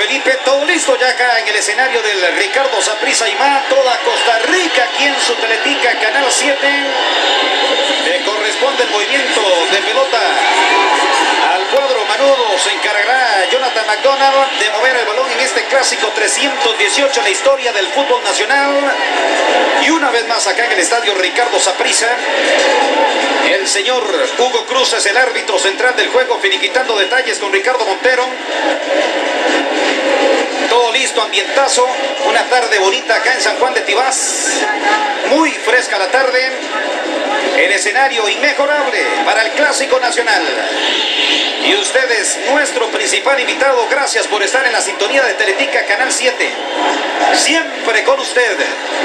Felipe, todo listo ya acá en el escenario del Ricardo Saprissa y más, toda Costa Rica aquí en su Teletica Canal 7. Le corresponde el movimiento de pelota al cuadro manudo. Se encargará Jonathan McDonald de mover el balón en este clásico 318 en la historia del fútbol nacional. Y una vez más acá en el estadio Ricardo Saprissa, el señor Hugo Cruz es el árbitro central del juego, finiquitando detalles con Ricardo Montero. Todo listo, ambientazo, una tarde bonita acá en San Juan de Tibás, muy fresca la tarde, el escenario inmejorable para el Clásico Nacional. Y ustedes, nuestro principal invitado, gracias por estar en la sintonía de Teletica Canal 7, siempre con usted.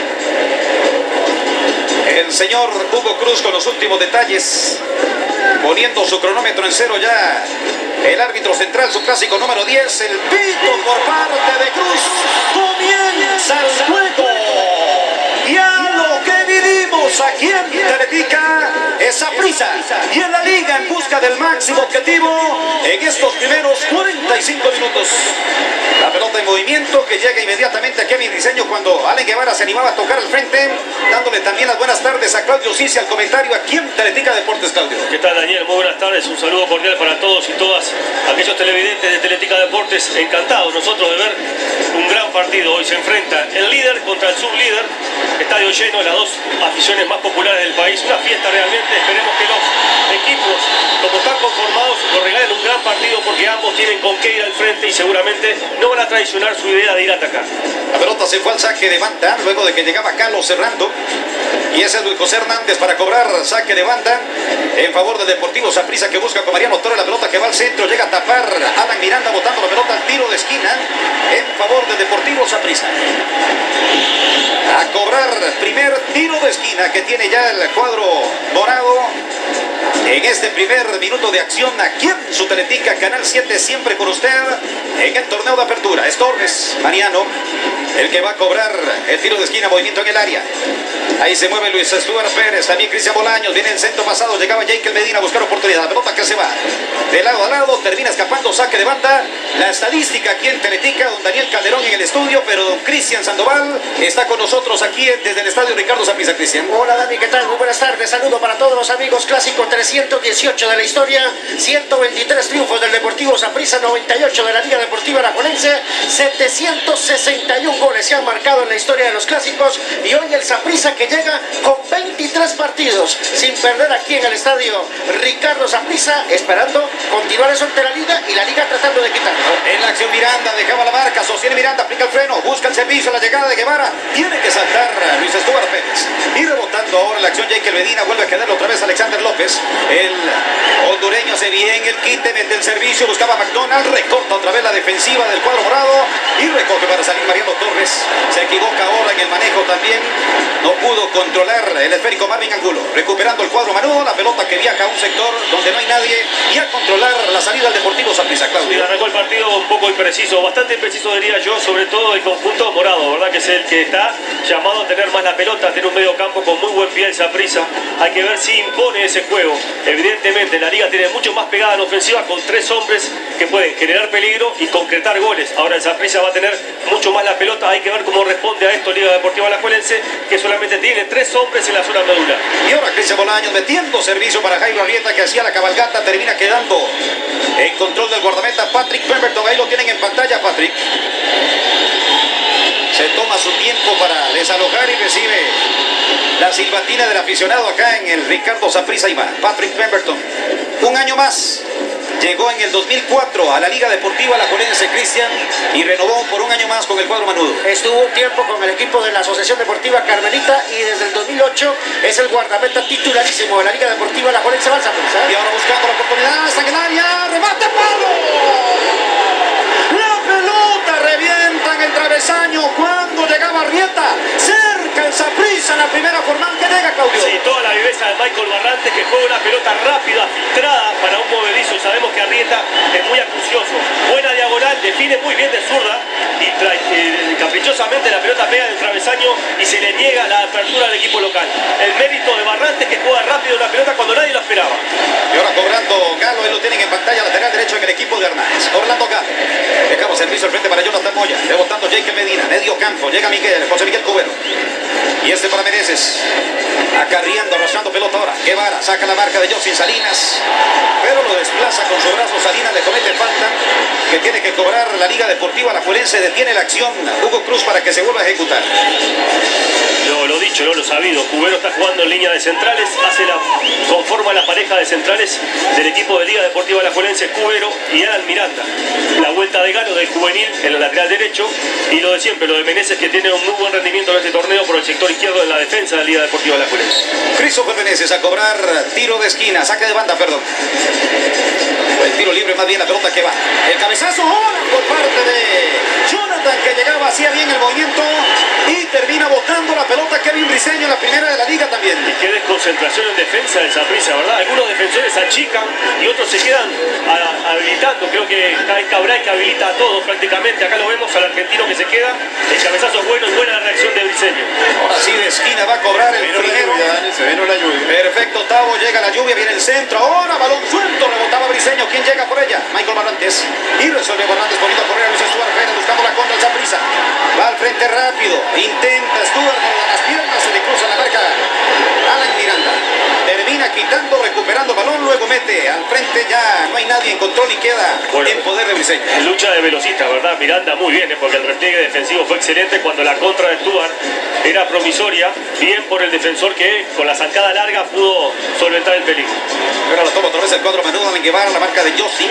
El señor Hugo Cruz con los últimos detalles, poniendo su cronómetro en cero ya. El árbitro central, su clásico número 10, el pito por parte de Cruz. Comienza el juego. Ya lo que vivimos aquí en Teletica es Saprissa y en la liga en busca del máximo objetivo en estos primeros 45 minutos. La pelota en movimiento que llega inmediatamente a Kevin Diseño cuando Allen Guevara se animaba a tocar al frente, dándole también las buenas tardes a Claudio Sisi al comentario aquí en Teletica Deportes. Claudio. ¿Qué tal, Daniel? Muy buenas tardes, un saludo cordial para todos y todas aquellos televidentes de Teletica Deportes. Encantados nosotros de ver un gran partido. Hoy se enfrenta el líder contra el sublíder, estadio lleno, las dos aficiones más populares del país, una fiesta realmente. Esperemos que los equipos, como están conformados, nos regalen un gran partido porque ambos tienen con qué ir al frente y seguramente no van a traicionar su idea de ir a atacar. La pelota se fue al saque de banda luego de que llegaba Carlos Serrando. Y ese es Luis José Hernández para cobrar saque de banda en favor del Deportivo Saprissa, que busca con Mariano Torres. La pelota que va al centro, llega a tapar Alan Miranda, botando la pelota al tiro de esquina en favor del Deportivo Saprissa. A cobrar primer tiro de esquina que tiene ya el cuadro dorado en este primer minuto de acción aquí en su Teletica Canal 7, siempre con usted en el torneo de apertura. Es Torres, Mariano, el que va a cobrar el tiro de esquina, movimiento en el área. Ahí se mueve Luis Stuart Pérez, también Cristian Bolaños, viene en centro pasado, llegaba Jekyll Medina a buscar oportunidad. La pelota que se va de lado a lado, termina escapando, saque de banda. La estadística aquí en Teletica, don Daniel Calderón en el estudio, pero don Cristian Sandoval está con nosotros aquí desde el estadio Ricardo Saprissa. Cristian. Hola Dani, ¿qué tal? Muy buenas tardes, saludo para todos los amigos. Clásico 318 de la historia, 123 triunfos del Deportivo Saprissa, 98 de la Liga Deportiva Alajuelense, 761 goles se han marcado en la historia de los clásicos y hoy el Saprissa que llega con 23 partidos sin perder aquí en el estadio Ricardo Saprissa, esperando continuar eso ante la liga y la liga tratando de quitarlo. En la acción Miranda, dejaba la marca, sostiene Miranda, aplica el freno, busca el servicio, la llegada de Guevara, tiene que saltar Luis Stuart Pérez. Y rebotando ahora la acción Jekyll Medina, vuelve a quedarlo otra vez Alexander López. El hondureño hace bien el quite, mete el servicio, buscaba McDonald, recorta otra vez la defensiva del cuadro morado y recoge para salir Mariano Torres. Se equivoca ahora en el manejo también, no pudo controlar el esférico Marvin Angulo. Recuperando el cuadro manudo, la pelota que viaja a un sector donde no hay nadie y a controlar la salida del Deportivo Saprissa. Claudio. Sí, arrancó el partido un poco impreciso, bastante impreciso diría yo, sobre todo el conjunto morado, ¿verdad? Que es el que está llamado a tener más la pelota, a tener un medio campo con muy buen pie el Saprissa. Hay que ver si impone ese juego. Evidentemente la liga tiene mucho más pegada en ofensiva con tres hombres que pueden generar peligro y concretar goles. Ahora el Saprissa va a tener mucho más la pelota. Hay que ver cómo responde a esto Liga Deportiva Alajuelense, que solamente tiene tres hombres en la zona medular. Y ahora Cristian Bolaños metiendo servicio para Jairo Arrieta, que hacía la cabalgata, termina quedando en control del guardameta Patrick Pemberton. Ahí lo tienen en pantalla, Patrick. Se toma su tiempo para desalojar y recibe la silbatina del aficionado acá en el Ricardo Saprissa y va. Patrick Pemberton, un año más. Llegó en el 2004 a la Liga Deportiva Alajuelense, Cristian, y renovó por un año más con el cuadro manudo. Estuvo un tiempo con el equipo de la Asociación Deportiva Carmelita y desde el 2008 es el guardameta titularísimo de la Liga Deportiva Alajuelense Saprissa. Y ahora buscando la oportunidad, está en el área, remate, palo. La pelota revienta en el travesaño cuando llegaba Arrieta. Cerca el Saprissa en la primera formal que llega, Claudio. Sí, toda la viveza de Michael Barrantes, que juega una pelota rápida, filtrada para un movedizo. Sabemos que Arrieta es muy acucioso, buena diagonal, define muy bien de zurda y caprichosamente la pelota pega en el travesaño y se le niega la apertura al equipo local. El mérito de Barrantes, que juega rápido la pelota cuando nadie lo esperaba. Y ahora cobrando Galo, ahí lo tienen en pantalla. pantalla lateral derecho en el equipo de Hernández. Orlando Galo. Dejamos el piso al frente para Jonathan Moya. Rebotando Jake Medina. Medio campo. Llega José Miguel Cubero. Y este para Meneses. Acarreando, arrastrando pelota ahora. Guevara saca la marca de Josin Salinas. Pero lo desplaza con su brazo. Salinas le comete falta que tiene que cobrar la Liga Deportiva Alajuelense. Detiene la acción Hugo Cruz para que se vuelva a ejecutar. Lo dicho, no lo sabido. Cubero está jugando en línea de centrales. Conforma la pareja de centrales del equipo de Liga Deportiva Alajuelense, Cubero y Alan Miranda. La vuelta de Galo del juvenil en el lateral derecho. Y lo de siempre, lo de Meneses, que tiene un muy buen rendimiento en este torneo por el sector izquierdo en la defensa de la Liga Deportiva Alajuelense. Christopher Meneses a cobrar tiro de esquina, saque de banda, perdón. El tiro libre, más bien la pelota que va. El cabezazo ahora por parte de Jonathan, que llegaba, hacía bien el movimiento y termina botando la pelota Kevin Briseño en la primera de la liga también. Y qué desconcentración en defensa del Saprissa, ¿verdad? Algunos defensores achican y otros se quedan habilitando. Creo que Cabral que habilita a todos prácticamente. Acá lo vemos al argentino que se queda. El cabezazo es bueno y buena la reacción de Briseño. Ahora sí de esquina va a cobrar el primero. Se vino la lluvia. Perfecto, Tavo, llega la lluvia, viene el centro. Ahora balón suelto, rebotaba Briseño. ¿Quién llega por ella? Michael Barrantes. Y resuelve Barrantes poniendo a correr a Luis Stuart Pérez buscando la contra el Saprissa. Va al frente rápido. Intenta Stuart, a las piernas se le cruza la marca. Alan Miranda. Termina quitando, recuperando balón, luego mete al frente, ya no hay nadie en control y queda en poder de Briseño. Lucha de velocista, ¿verdad? Miranda muy bien, porque el repliegue defensivo fue excelente cuando la contra de Stuart era promisoria, bien por el defensor que con la zancada larga pudo solventar el peligro. Ahora la toma otra vez el cuadro menudo en Guevara, la marca de Yossi.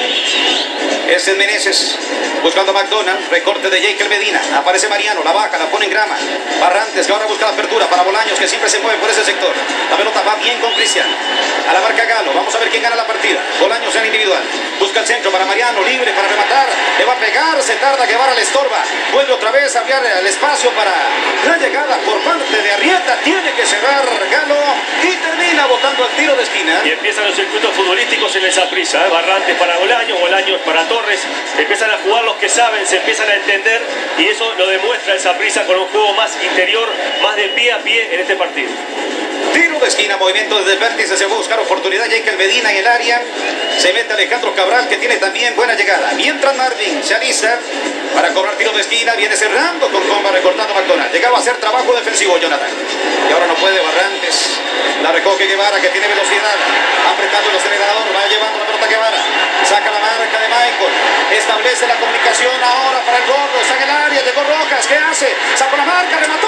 Es el Meneses, buscando a McDonald, recorte de Jake Medina, aparece Mariano, la baja, la pone en grama. Barrantes que ahora busca la apertura para Bolaños, que siempre se mueve por ese sector. La pelota va bien con Cristian. A la marca Galo, vamos a ver quién gana la partida. Bolaños en individual, busca el centro para Mariano, libre para rematar, le va a pegar, se tarda, Guevara le estorba, vuelve otra vez a abrir el espacio para la llegada por parte de Arrieta, tiene que cerrar Galo y termina botando el tiro de esquina. Y empiezan los circuitos futbolísticos en el Saprissa, Barrantes para Bolaños, Bolaños para Torres, empiezan a jugar los que saben, se empiezan a entender y eso lo demuestra el Saprissa con un juego más interior, más de pie a pie en este partido. Tiro de esquina, movimiento desde el vértice, se va a buscar oportunidad, Jake Medina en el área, se mete Alejandro Cabral que tiene también buena llegada, mientras Marvin se alista para cobrar tiro de esquina, viene cerrando con comba, recortando McDonald, llegaba a hacer trabajo defensivo Jonathan, y ahora no puede Barrantes, la recoge Guevara que tiene velocidad, apretando el acelerador, va llevando la pelota Guevara, saca la marca de Michael, establece la comunicación ahora para el Gordo, está en el área, llegó Rojas, ¿qué hace? Sacó la marca, remató,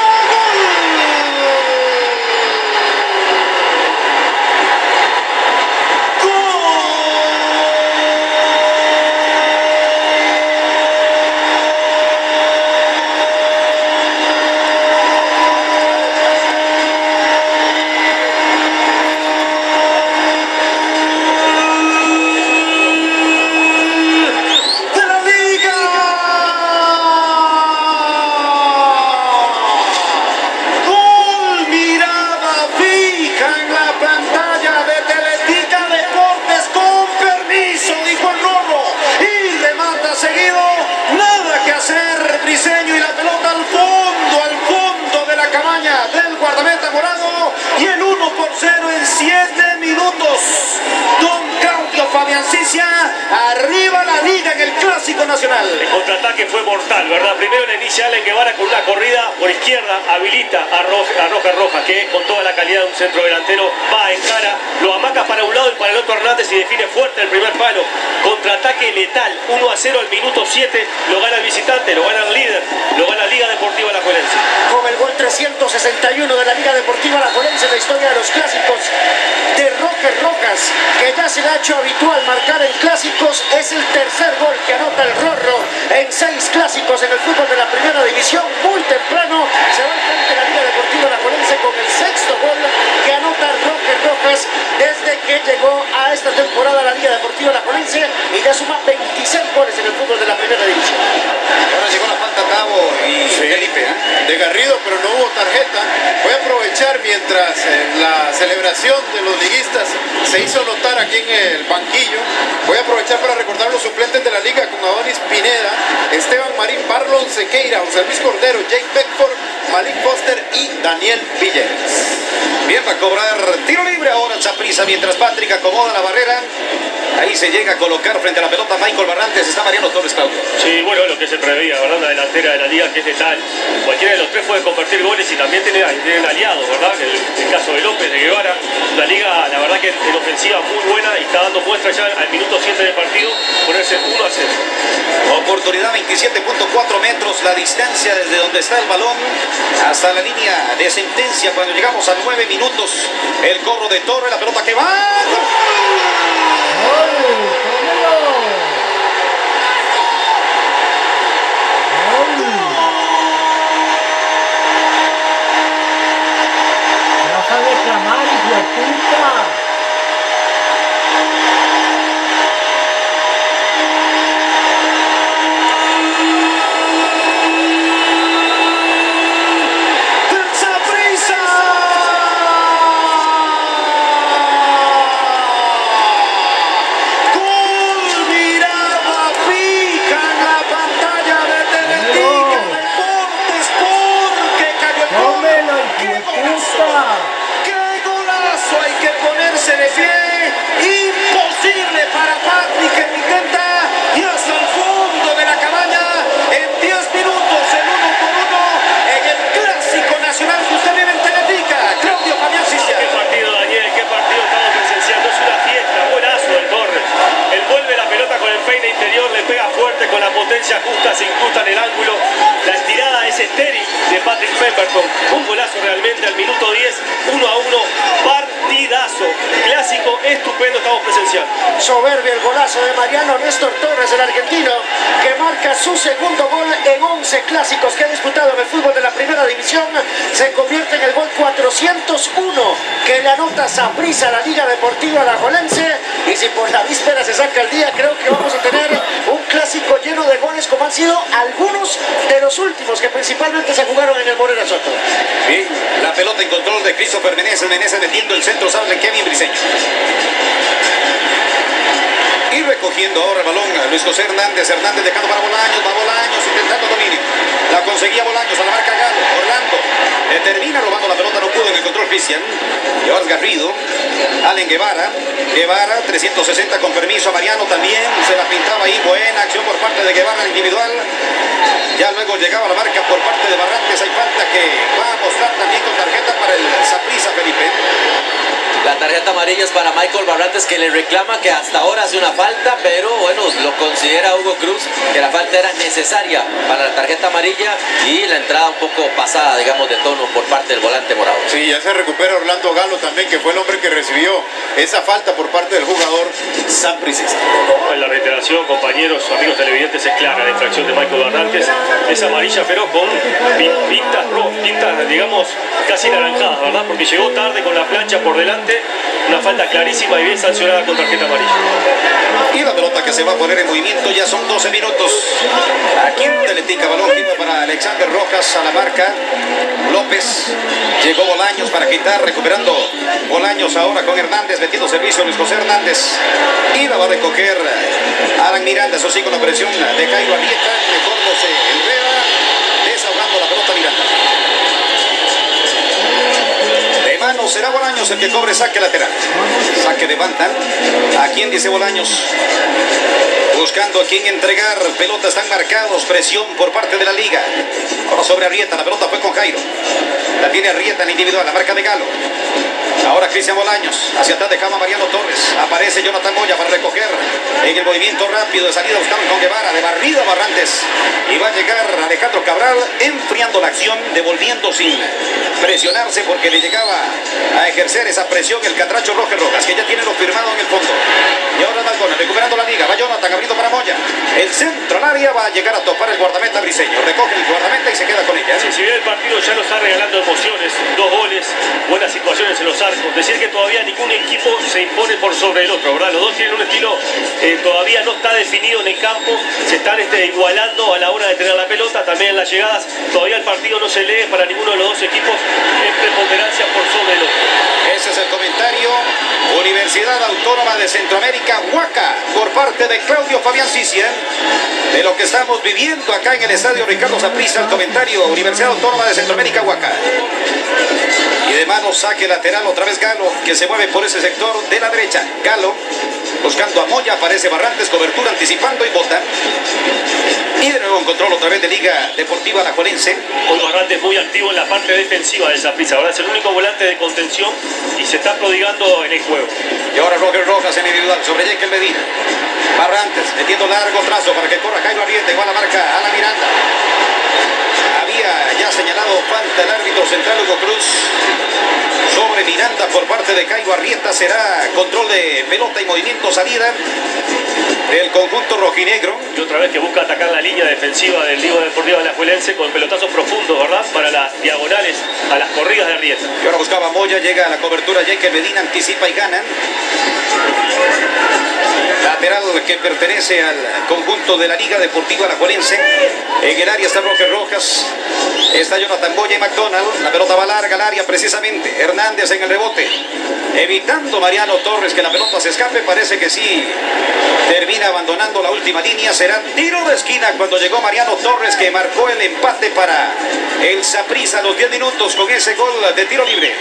¡gol! Y el 1-0 en 7 minutos. Don Claudio Fabiancicia, arriba la liga en el Clásico Nacional. El contraataque fue mortal, ¿verdad? Primero la inicia Allen Guevara con una corrida por izquierda, habilita a Rojas, que con toda la calidad de un centro delantero va en cara, lo amaca para un lado y para el otro Hernández y define fuerte el primer palo. Contraataque letal, 1-0 al minuto 7, lo gana el visitante, lo gana el líder, lo gana Liga Deportiva Alajuelense. Con el gol 361 de la Liga Deportiva Alajuelense, la historia de los clásicos de Roger Rojas, que ya se le ha hecho habitual marcar en clásicos, es el tercer gol que anota el Rorro en 6 clásicos en el fútbol de la primera división. Muy temprano se va al frente la Liga Deportiva Alajuelense con el 6º gol que anota Roger Rojas desde que llegó a esta temporada a la Liga Deportiva Alajuelense y ya suma 26 goles en el fútbol de la primera división. Ahora llegó la falta Tavo y Felipe, de Garrido, pero no hubo tarjeta. Voy a aprovechar mientras la celebración de los liguistas se hizo notar aquí en el banquillo. Voy a aprovechar para recordar los suplentes de la liga con Adonis Pineda, Esteban Marín, Barlon Sequeira, José Luis Cordero, Jake Beckford, Malik Foster y Daniel Villegas. Bien, va a cobrar tiro libre ahora el Saprissa mientras Patrick acomoda la barrera. Ahí se llega a colocar frente a la pelota Michael Barrantes. Está Mariano Torres, Claudio. Sí, bueno, lo que se preveía, ¿verdad? Una delantera de la liga que es letal. Cualquiera de los tres puede convertir goles y también tienen aliados, ¿verdad? El caso de López, de Guevara. Una liga, la verdad que en ofensiva muy buena y está dando muestra ya al minuto 7 del partido, ponerse 1-0. Oportunidad 27.4 metros la distancia desde donde está el balón hasta la línea de sentencia. Cuando llegamos a 9 minutos, el corro de Torre, la pelota que va. Vas a reclamar, hijo de puta. De pie, imposible para Patri que lo intenta y hasta el fondo de la cabaña en 10 minutos, el 1-1 en el clásico nacional que usted vive en Teletica. Claudio Fabián Cicia. Qué partido, Daniel, qué partido estamos presenciando. Es una fiesta, buenazo el Torres. Él vuelve la pelota con el peine interior, le pega fuerte con la potencia justa, se incrusta en el ángulo. La estirada es estéril de Patrick Pemberton. Un golazo realmente al minuto 10, 1-1. Partidazo, clásico estupendo estamos presenciando. Soberbio el golazo de Mariano Néstor Torres, el argentino, que marca su segundo gol en 11 clásicos que ha disputado en el fútbol de la primera división. Se convierte en el gol 401 que le anota Saprissa a la Liga Deportiva Alajuelense. Y si por la víspera se saca el día, creo que vamos a tener un clásico lleno de goles como han sido algunos de los últimos que principalmente se jugaron en el Morera Soto. Bien, la pelota en control de Christopher Meneses. Meneses metiendo el centro, sale Kevin Briseño. Y recogiendo ahora el balón Luis José Hernández. Hernández dejando para Bolaños. Va Bolaños intentando dominio. La conseguía Bolaños a la marca Galo. Orlando termina robando la pelota. No pudo en el control Cristian. Joás Garrido. Allen Guevara. Guevara 360 con permiso a Mariano también. Se la pintaba ahí. Buena acción por parte de Guevara individual. Ya luego llegaba la marca por parte de Barrantes. Hay falta que va a mostrar también con tarjeta para el Saprissa, Felipe. La tarjeta amarilla es para Michael Barrantes, que le reclama que hasta ahora hace una falta, pero bueno, lo considera Hugo Cruz que la falta era necesaria para la tarjeta amarilla y la entrada un poco pasada, digamos, de tono por parte del volante morado. Sí, ya se recupera Orlando Galo también, que fue el hombre que recibió esa falta por parte del jugador sapricista. En la reiteración, compañeros, amigos televidentes, es clara la infracción de Michael Barrantes. Es amarilla, pero con pintas, digamos, casi naranjadas, ¿verdad? Porque llegó tarde con la plancha por delante. Una falta clarísima y bien sancionada con tarjeta amarilla. Y la pelota que se va a poner en movimiento, ya son 12 minutos. Aquí en Teletica, balón quito para Alexander Rojas a la marca. López, llegó Bolaños para quitar, recuperando Bolaños ahora con Hernández, metiendo servicio Luis José Hernández. Y la va a recoger Alan Miranda, eso sí, con la presión de Cairo Arrieta. Mejor no se enreda, desahogando la pelota Miranda. De mano será Bolaños el que cobre saque lateral. Saque de banda. ¿A quién dice Bolaños? Buscando a quién entregar. Pelota están marcados. Presión por parte de la liga. Ahora sobre Arrieta. La pelota fue con Jairo. La tiene Arrieta en individual. La marca de Galo. Ahora Cristian Bolaños. Hacia atrás dejaba Mariano Torres. Aparece Jonathan Moya para recoger. En el movimiento rápido de salida buscaban con Guevara. De barrida Barrantes. Y va a llegar Alejandro Cabral enfriando la acción. Devolviendo sin presionarse porque le llegaba a ejercer esa presión el catracho Roger Rojas, que ya tiene lo firmado en el fondo. Y ahora Dalgona recuperando la liga. Va Jonathan abriendo para Moya. El centro al área va a llegar a topar el guardameta Briseño. Recoge el guardameta y se queda con ella. Sí, si bien el partido ya nos está regalando emociones, 2 goles, buenas situaciones en los arcos. Decir que todavía ningún equipo se impone por sobre el otro, ¿verdad? Los dos tienen un estilo todavía no está definido en el campo. Se están igualando a la hora de tener la pelota, también en las llegadas. Todavía el partido no se lee para ninguno de los dos equipos en preponderancia por sobre el otro. Ese es el comentario. Universidad Autónoma de Centroamérica, Huaca, por parte de Claudio Fabián Cicia, de lo que estamos viviendo acá en el estadio Ricardo Saprissa. El comentario, Universidad Autónoma de Centroamérica, Huaca. Y de mano saque lateral otra vez Galo, que se mueve por ese sector de la derecha. Galo buscando a Moya, aparece Barrantes, cobertura anticipando y bota. Y de nuevo en control otra vez de Liga Deportiva Alajuelense. Hoy Barrantes muy activo en la parte defensiva de Saprissa, ahora es el único volante de contención y se está prodigando en el juego. Y ahora Roger Rojas en individual sobre Jekyll Medina. Barrantes metiendo largo trazo para que corra Jairo Arrieta, igual la marca Alan Miranda. Había ya señalado falta el árbitro central Hugo Cruz sobre Miranda por parte de Jairo Arrieta. Será control de pelota y movimiento salida del conjunto rojinegro. Y otra vez que busca atacar la línea defensiva del Liga Deportiva Alajuelense con pelotazos profundos, ¿verdad? Para las diagonales a las corridas de Arrieta. Y ahora buscaba Moya, llega a la cobertura Jekyll Medina, anticipa y gana. Lateral que pertenece al conjunto de la Liga Deportiva Alajuelense. En el área está Roger Rojas, está Jonathan Boya y McDonald. La pelota va larga al área precisamente. Hernández en el rebote, evitando Mariano Torres que la pelota se escape. Parece que sí termina abandonando la última línea. Será tiro de esquina cuando llegó Mariano Torres, que marcó el empate para el Saprissa a los 10 minutos con ese gol de tiro libre.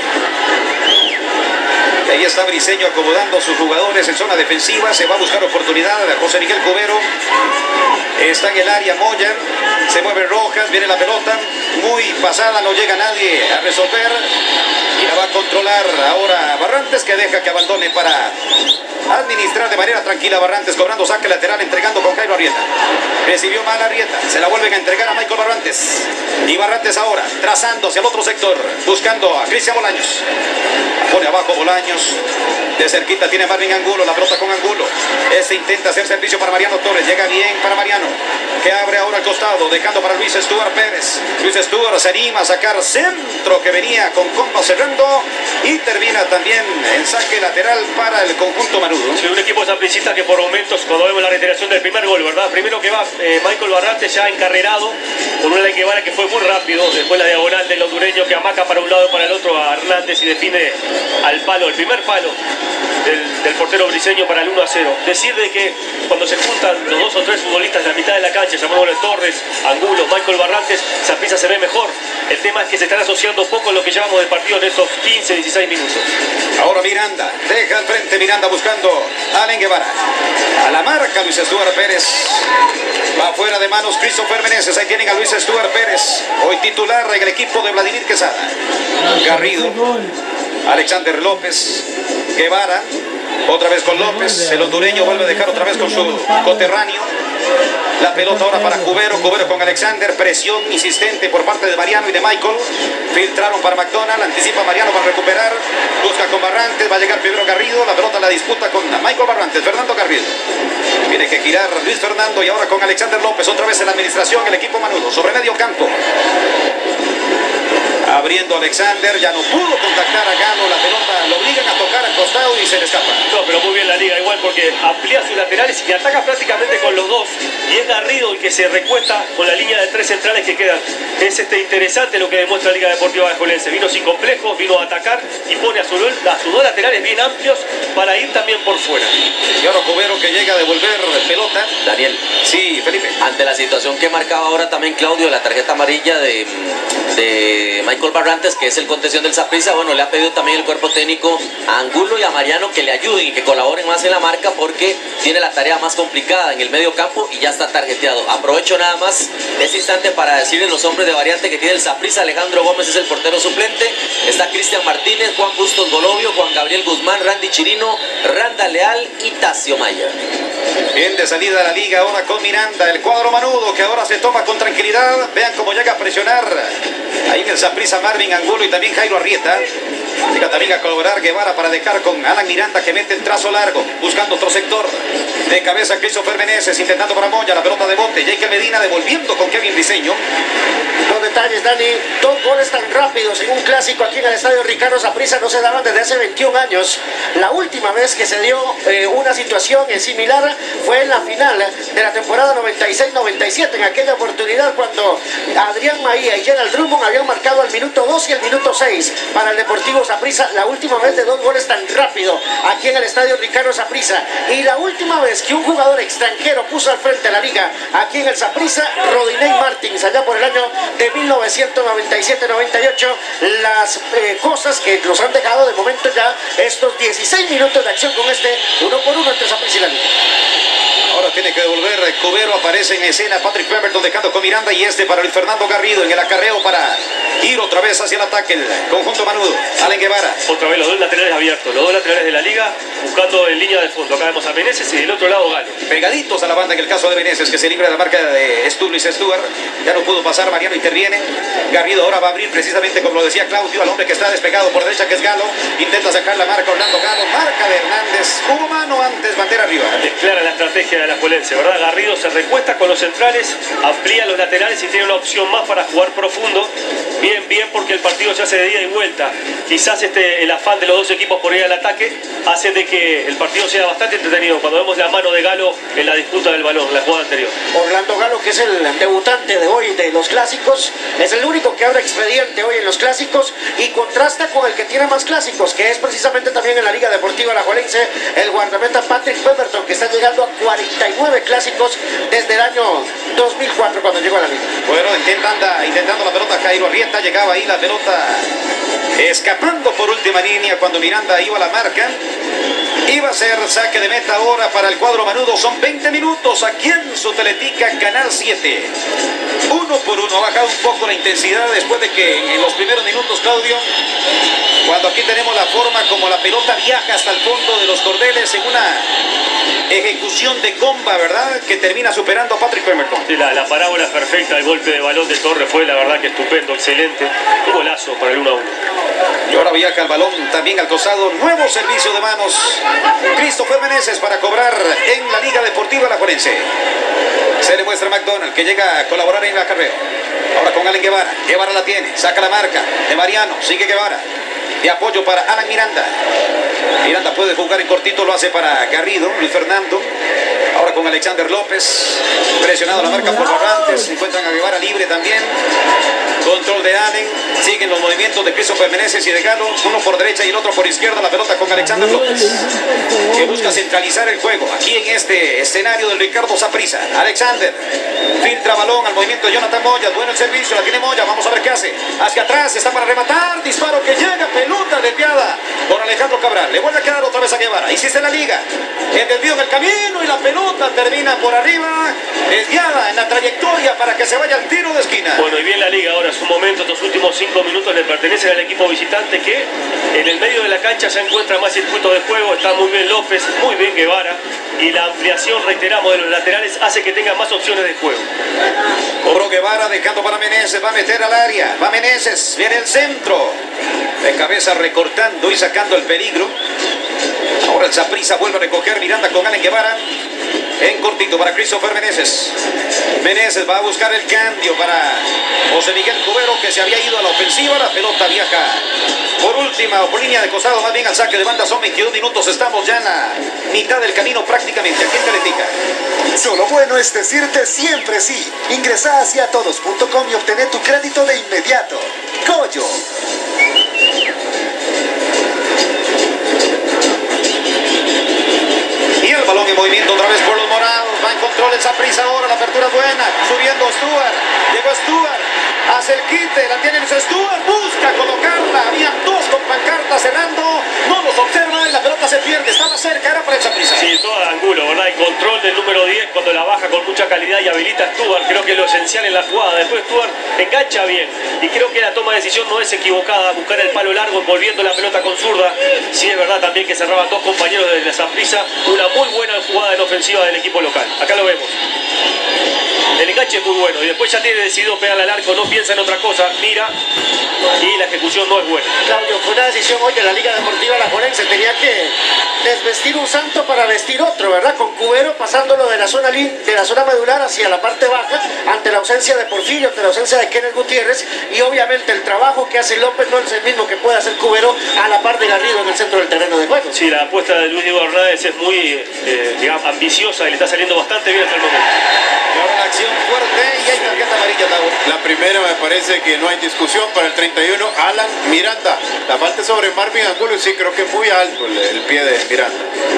Y ahí está Briseño acomodando a sus jugadores en zona defensiva. Se va a buscar oportunidad a José Miguel Cubero. Está en el área Moya. Se mueve Rojas. Viene la pelota. Muy pasada. No llega nadie a resolver. Y la va a controlar ahora Barrantes, que deja que abandone para administrar de manera tranquila. Barrantes cobrando saque lateral, entregando con Jairo Arrieta. Recibió mal Arrieta. Se la vuelven a entregar a Michael Barrantes. Y Barrantes ahora trazando hacia el otro sector, buscando a Cristian Bolaños. Pone abajo Bolaños. De cerquita tiene Marvin Angulo. La pelota con Angulo. Este intenta hacer servicio para Mariano Torres. Llega bien para Mariano, que abre ahora al costado, dejando para Luis Stuart Pérez. Luis Stuart se anima a sacar centro que venía con compa cerrando. Y termina también en saque lateral para el conjunto manudo. Sí, un equipo sapricista que por momentos, cuando vemos la reiteración del primer gol, ¿verdad? Primero que va Michael Barrantes ya encarrerado, con una Guevara que fue muy rápido. Después la diagonal del hondureño que amaca para un lado y para el otro a Hernández y define al palo, el primer palo del portero briseño para el 1-0. Decir de que cuando se juntan los dos o tres futbolistas de la mitad de la cancha, llamémosle Torres, Angulo, Michael Barrantes, Saprissa se ve mejor. El tema es que se están asociando poco lo que llevamos de partido en estos 15, 16 minutos. Ahora Miranda, deja al frente Miranda buscando a Allen Guevara. A la marca Luis Stuart Pérez. Va fuera de manos Christopher Meneses. Ahí tienen a Luis Stuart Pérez, hoy titular en el equipo de Vladimir Quesada. Garrido, Alexander López, Guevara, otra vez con López. El hondureño vuelve a dejar otra vez con su coterráneo. La pelota ahora para Cubero, Cubero con Alexander, presión insistente por parte de Mariano y de Michael. Filtraron para McDonald, anticipa Mariano para recuperar, busca con Barrantes, va a llegar primero Garrido, la pelota la disputa con Michael Barrantes, Fernando Garrido. Tiene que girar Luis Fernando y ahora con Alexander López, otra vez en la administración el equipo manudo, sobre medio campo. Abriendo Alexander, ya no pudo contactar a Galo, la pelota lo obligan a tocar al costado y se le escapa. No, pero muy bien la liga igual porque amplía sus laterales y ataca prácticamente con los dos. Y es Garrido el que se recuesta con la línea de tres centrales que quedan. Es interesante lo que demuestra la Liga Deportiva Alajuelense. Vino sin complejos, vino a atacar y pone a sus dos laterales bien amplios para ir también por fuera. Y ahora Cubero que llega a devolver pelota. Daniel. Sí, Felipe. Ante la situación que marcaba ahora también Claudio, la tarjeta amarilla de Michael Barrantes, que es el contención del Saprissa, bueno, le ha pedido también el cuerpo técnico a Angulo y a Mariano que le ayuden y que colaboren más en la marca porque tiene la tarea más complicada en el medio campo y ya está tarjeteado. Aprovecho nada más este instante para decirles los hombres de variante que tiene el Saprissa. Alejandro Gómez es el portero suplente, está Cristian Martínez, Juan Bustos Golovio, Juan Gabriel Guzmán, Randy Chirino, Randa Leal y Tacio Maya. Bien de salida a la liga ahora con Miranda, el cuadro manudo que ahora se toma con tranquilidad. Vean cómo llega a presionar ahí en el Saprissa Marvin Angulo y también Jairo Arrieta. Llega también a colaborar Guevara para dejar con Alan Miranda que mete el trazo largo, buscando otro sector. De cabeza Christopher Meneses intentando para Moya, la pelota de bote. Jekyll Medina devolviendo con Kevin Briseño. Dos detalles, Dani. Dos goles tan rápidos en un clásico aquí en el estadio Ricardo Saprissa no se daban desde hace 21 años. La última vez que se dio una situación similar fue en la final de la temporada 96-97. En aquella oportunidad cuando Adrián Maía y Gerald Drummond habían marcado al minuto 2 y el minuto 6 para el Deportivo Saprissa. La última vez de dos goles tan rápido aquí en el estadio Ricardo Saprissa. Y la última vez que un jugador extranjero puso al frente a la liga aquí en el Saprissa, Rodinei Martins, allá por el año de 1997-98. Las cosas que nos han dejado de momento ya estos 16 minutos de acción con este 1-1 entre Saprissa y la Liga. Ahora tiene que devolver Cubero, aparece en escena Patrick Pemberton dejando con Miranda y este para Luis Fernando Garrido en el acarreo para ir otra vez hacia el ataque el conjunto manudo. Allen Guevara. Otra vez los dos laterales abiertos, los dos laterales de la liga buscando en línea de fondo. Acá vemos a Meneses y del otro lado Galo. Pegaditos a la banda en el caso de Meneses, que se libra de la marca de Luis Stuart. Ya no pudo pasar, Mariano interviene. Garrido ahora va a abrir precisamente como lo decía Claudio, al hombre que está despegado por derecha que es Galo. Intenta sacar la marca Orlando Galo, marca de Hernández. Hubo mano antes, bandera arriba. Es clara la estrategia de la Juelense, ¿verdad? Garrido se recuesta con los centrales, amplía los laterales y tiene una opción más para jugar profundo. Bien, porque el partido se hace de ida y vuelta. Quizás el afán de los dos equipos por ir al ataque hace de que el partido sea bastante entretenido cuando vemos la mano de Galo en la disputa del balón, la jugada anterior. Orlando Galo, que es el debutante de hoy de los clásicos, es el único que abre expediente hoy en los clásicos y contrasta con el que tiene más clásicos, que es precisamente también en la Liga Deportiva Alajuelense, el guardameta Patrick Pemberton, que está llegando a 49 clásicos desde el año 2004 cuando llegó a la Liga. Bueno, intentando la pelota Jairo Arrieta, llegaba ahí la pelota escapando por última línea cuando Miranda iba a la marca. Iba a ser saque de meta ahora para el cuadro manudo. Son 20 minutos aquí en su Teletica Canal 7. 1-1. Ha bajado un poco la intensidad después de que en los primeros minutos, Claudio, cuando aquí tenemos la forma como la pelota viaja hasta el fondo de los cordeles en una ejecución de comba, ¿verdad? Que termina superando a Patrick Pemberton. Sí, la parábola perfecta, el golpe de balón de Torres fue la verdad que estupendo, excelente. Un golazo para el 1-1. Y ahora viaja el balón también al costado. Nuevo servicio de manos. Christopher Meneses para cobrar en la Liga Deportiva Alajuelense. Se le muestra a McDonald que llega a colaborar en el acarreo. Ahora con Allen Guevara. Guevara la tiene. Saca la marca de Mariano. Sigue Guevara. De apoyo para Alan Miranda. Miranda puede jugar en cortito. Lo hace para Garrido. Luis Fernando. Ahora con Alexander López. Presionado la marca por Barrantes. Encuentran a Guevara libre también. Control de Allen. Siguen los movimientos de Christopher Meneses y de Galo. Uno por derecha y el otro por izquierda. La pelota con Alexander López, que busca centralizar el juego aquí en este escenario del Ricardo Saprissa. Alexander filtra balón al movimiento de Jonathan Moya. Bueno el servicio, la tiene Moya. Vamos a ver qué hace. Hacia atrás, está para rematar. Disparo que llega, pelota desviada por Alejandro Cabral. Le vuelve a quedar otra vez a Guevara. Hiciste la liga. El desvío en el camino y la pelota termina por arriba. Desviada en la trayectoria para que se vaya al tiro de esquina. Bueno, y bien la liga ahora. Su momento, estos últimos 5 minutos le pertenecen al equipo visitante, que en el medio de la cancha se encuentra más circuito de juego. Está muy bien López, muy bien Guevara, y la ampliación, reiteramos, de los laterales hace que tengan más opciones de juego. Cobró Guevara dejando para Meneses, va a meter al área, va Meneses, viene el centro, de cabeza recortando y sacando el peligro. Ahora el Saprissa vuelve a recoger Miranda con Allen Guevara. En cortito para Christopher Meneses. Meneses va a buscar el cambio para José Miguel Cubero, que se había ido a la ofensiva. La pelota viaja por última o por línea de costado, más bien al saque de banda. Son 22 minutos, estamos ya en la mitad del camino prácticamente aquí en Teletica. Solo bueno es decirte siempre sí. Ingresa a asiatodos.com y obtener tu crédito de inmediato. Coyo. Y el balón en movimiento otra vez por los morados. Va en control el Saprissa ahora. La apertura es buena. Subiendo Stuart. Llegó Stuart. Hace el quite. La tiene Stuart. Busca colocarla. Habían dos con pancarta cerrando. No los observa y la pelota se pierde. Estaba cerca. Era para el Saprissa. Sí, todo de ángulo, ¿verdad? El control del número 10 cuando la baja con mucha calidad y habilita a Stuart. Creo que es lo esencial en la jugada. Después Stuart engancha bien. Y creo que la toma de decisión no es equivocada. Buscar el palo largo envolviendo la pelota con zurda. Sí, es verdad también que cerraban dos compañeros de la Saprissa. Una muy buena jugada en ofensiva del equipo local. Acá lo vemos. El enganche es muy bueno y después ya tiene decidido pegarle al arco, no piensa en otra cosa, mira, y la ejecución no es buena. Claudio, fue una decisión hoy de la Liga Deportiva Alajuelense. Tenía que desvestir un santo para vestir otro, ¿verdad? Con Cubero pasándolo de la zona medular hacia la parte baja, ante la ausencia de Porfirio, ante la ausencia de Kenneth Gutiérrez, y obviamente el trabajo que hace López no es el mismo que puede hacer Cubero a la par de Garrido en el centro del terreno de juego. Sí, la apuesta de Luis Diego Hernández es muy digamos, ambiciosa y le está saliendo bastante bien hasta el momento. Y ahora la acción fuerte y hay tarjeta amarilla, Tavo. La primera me parece que no hay discusión para el 31, Alan Miranda. La falta sobre Marvin Angulo, sí, creo que es muy alto el pie de Miranda.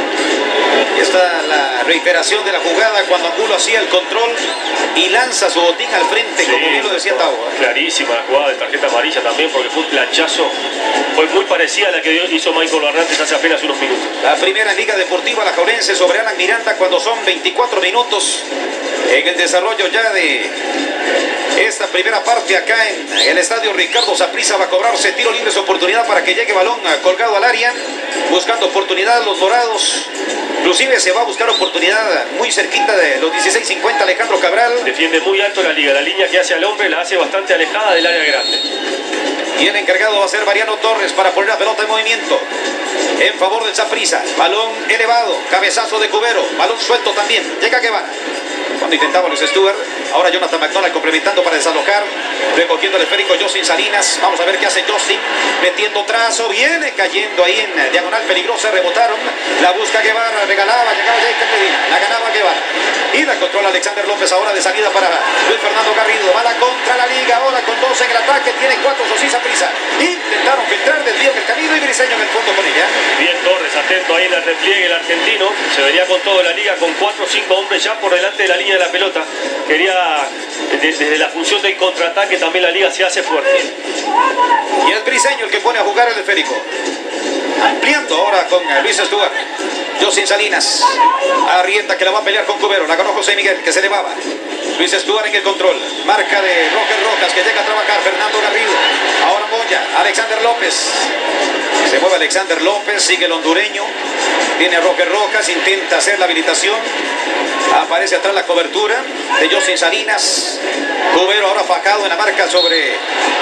Y está la reiteración de la jugada cuando Angulo hacía el control y lanza su botín al frente, como bien lo decía Tavo. Clarísima la jugada de tarjeta amarilla también, porque fue un planchazo. Fue muy parecida a la que hizo Michael Barrantes hace apenas unos minutos. La primera en Liga Deportiva Alajuelense sobre Alan Miranda cuando son 24 minutos en el desarrollo ya de esta primera parte acá en el estadio Ricardo Saprissa. Va a cobrarse tiro libre, su oportunidad para que llegue balón colgado al área, buscando oportunidad los dorados. Inclusive se va a buscar oportunidad muy cerquita de los 16.50 Alejandro Cabral. Defiende muy alto la liga, la línea que hace al hombre la hace bastante alejada del área grande. Y el encargado va a ser Mariano Torres para poner la pelota en movimiento en favor del Saprissa. Balón elevado, cabezazo de Cubero, balón suelto también, llega Guevara. Cuando intentaba Luis Stuart, ahora Jonathan McDonald complementando para desalojar, recogiendo el esférico Justin Salinas. Vamos a ver qué hace Justin, metiendo trazo, viene cayendo ahí en diagonal peligrosa, rebotaron, la busca Guevara, regalaba, llegaba Jacob Medina, la ganaba Guevara. Y la controla Alexander López ahora de salida para Luis Fernando Garrido. Bala contra la liga, ahora con 2 en el ataque, tiene 4 Sosisa Prisa. Intentaron filtrar, desvían el camino y Briseño en el fondo con ella. Bien Torres, atento ahí en el repliegue el argentino. Se venía con todo la liga, con 4 o 5 hombres ya por delante de la línea de la pelota. Quería, desde la función del contraataque, también la liga se hace fuerte. Y es Briseño el que pone a jugar el esférico. Ampliando ahora con Luis Stuart. Justin Salinas. Arrieta que la va a pelear con Cubero. La ganó José Miguel que se elevaba. Luis Stuart en el control. Marca de Roger Rojas que llega a trabajar. Fernando Garrido. Ahora Moya. Alexander López. Se mueve Alexander López. Sigue el hondureño. Viene Roger Rojas. Intenta hacer la habilitación. Aparece atrás la cobertura de Justin Salinas. Cubero ahora fajado en la marca sobre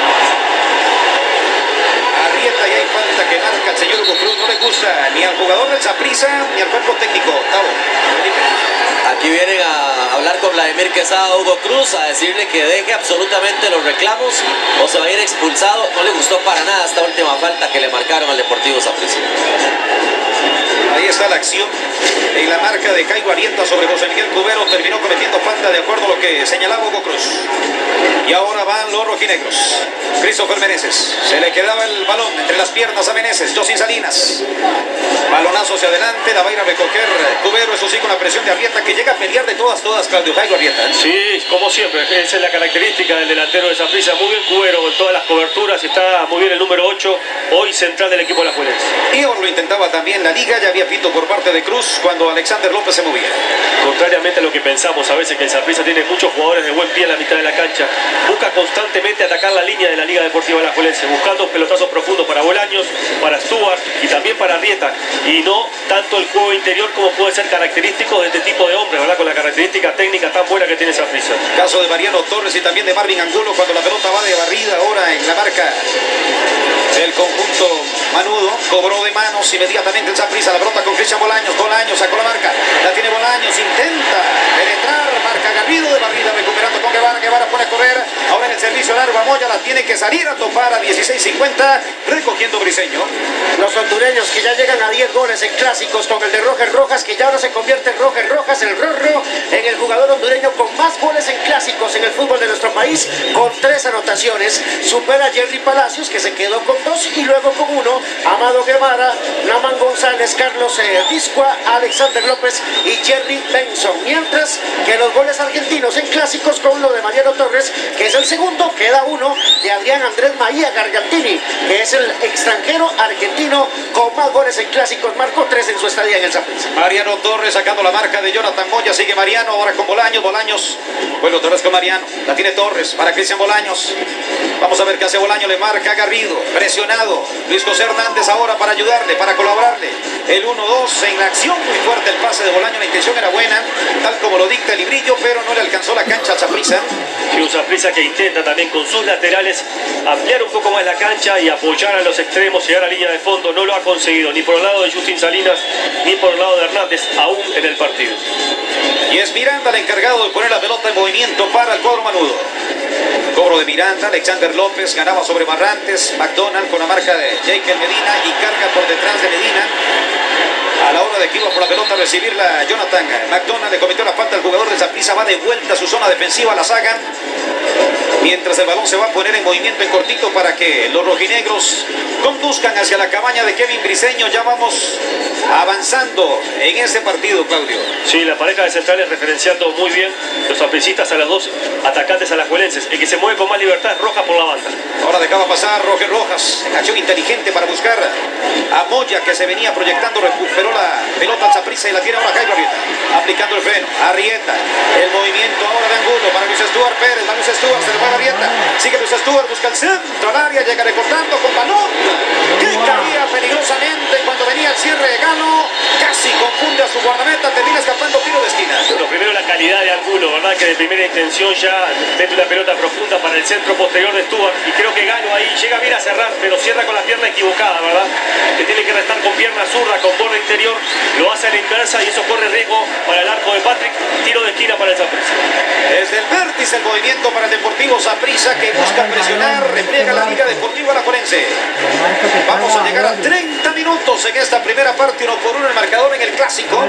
Arrieta y hay falta que marca el señor Hugo Cruz. No le gusta ni al jugador del Saprissa ni al cuerpo técnico. Aquí vienen a hablar con Vladimir Quesada, Hugo Cruz, a decirle que deje absolutamente los reclamos o se va a ir expulsado. No le gustó para nada esta última falta que le marcaron al Deportivo Saprissa. Ahí está la acción en la marca de Caigo Arrieta sobre José Miguel Cubero. Terminó cometiendo falta de acuerdo a lo que señalaba Hugo Cruz. Y ahora van los rojinegros. Christopher Meneses. Se le quedaba el balón entre las piernas a Meneses. Justin Salinas. Balonazo hacia adelante. La va a ir a recoger Cubero. Eso sí, con la presión de Arrieta que llega a pelear de todas, Claudio Caigo Arrieta. Sí, como siempre. Esa es la característica del delantero de Saprissa. Muy bien Cubero en todas las coberturas. Está muy bien el número 8. Hoy central del equipo de la Alajuelense. Y ahora lo intentaba también la liga. Ya había pito por parte de Cruz cuando Alexander López se movía. Contrariamente a lo que pensamos a veces, que el Saprissa tiene muchos jugadores de buen pie en la mitad de la cancha, busca constantemente atacar la línea de la Liga Deportiva Alajuelense, buscando pelotazos profundos para Bolaños, para Stuart y también para Arrieta, y no tanto el juego interior como puede ser característico de este tipo de hombres, ¿verdad? Con la característica técnica tan buena que tiene Saprissa. Caso de Mariano Torres y también de Marvin Angulo cuando la pelota va de barrida ahora en la marca del conjunto manudo. Cobró de manos inmediatamente el Saprissa, la pelota con Cristian Bolaños. Bolaños sacó la marca, la tiene Bolaños, intenta penetrar, marca Garrido de barrida, recuperando con Guevara. Guevara pone a correr, ahora en el servicio largo a Moya, la tiene que salir a topar a 16.50, recogiendo Briseño. Los hondureños que ya llegan a 10 goles en clásicos con el de Roger Rojas, que ya ahora se convierte en Roger Rojas, el Rorro, en el jugador hondureño con más goles en clásicos en el fútbol de nuestro país, con 3 anotaciones. Supera a Jerry Palacios, que se quedó con 2, y luego con 1, Amado Guevara, Naman González, Carlos Discua, Alexander López y Jerry Benson. Mientras que los goles argentinos en clásicos con lo de Mariano Torres, que es el segundo, queda 1 de Adrián Andrés Maía Gargantini, que es el extranjero argentino con más goles en clásicos, marcó 3 en su estadía en el Saprissa. Mariano Torres sacando la marca de Jonathan Moya, sigue Mariano ahora con Bolaños. Bolaños, bueno, Torres con Mariano, la tiene Torres para Cristian Bolaños. Vamos a ver qué hace Bolaños, le marca Garrido, presionado. Luis José Hernández ahora para ayudarle, para colaborarle. El 1-2 en la acción, muy fuerte el pase de Bolaños, la intención era buena, tal como lo dicta el librillo, pero no le alcanzó la cancha al Saprissa. Y un Saprissa que intenta también con sus laterales ampliar un poco más la cancha y apoyar a los extremos, llegar a línea de fondo. No lo ha conseguido ni por el lado de Justin Salinas ni por el lado de Hernández aún en el partido. Y es Miranda el encargado de poner la pelota en movimiento para el cuadro manudo. Cobro de Miranda, Alexander López ganaba sobre Barrantes, McDonald con la marca de Jacob Medina y carga por detrás de Medina. A la hora de que iba por la pelota a recibirla Jonathan McDonald, le cometió la falta al jugador del Saprissa, va de vuelta a su zona defensiva, la saga. Mientras el balón se va a poner en movimiento en cortito para que los rojinegros conduzcan hacia la cabaña de Kevin Briseño. Ya vamos avanzando en este partido, Claudio. Sí, la pareja de centrales referenciando muy bien los apricistas a las dos atacantes alajuelenses. El que se mueve con más libertad es Rojas por la banda. Ahora dejaba pasar Roger Rojas en acción inteligente para buscar a Moya, que se venía proyectando, recuperó la pelota al Saprissa y la tiene ahora Jairo Arrieta, aplicando el freno, Arrieta, el movimiento ahora de Angulo para Luis Stuart Pérez, va Luis Stuart, se le va a Arrieta, sigue Luis Stuart, busca el centro al área, llega recortando con balón, que caía peligrosamente cuando venía el cierre de Galo, casi confunde a su guardameta, termina escapando tiro de esquina. Bueno, primero la calidad de Angulo, ¿verdad? Que de primera intención ya mete una pelota profunda para el centro posterior de Stuart, y creo que Galo ahí llega bien a cerrar, pero cierra con la pierna equivocada, ¿verdad? Que tiene que restar con pierna zurda, con borde interior, lo hace a la inversa y eso corre riesgo para el arco de Patrick, tiro de esquina para el Saprissa. Desde el vértice el movimiento para el Deportivo Saprissa, que busca presionar, repliega la Liga Deportiva Alajuelense. Vamos a llegar a 30 minutos en esta primera parte, 1-1 el marcador en el Clásico.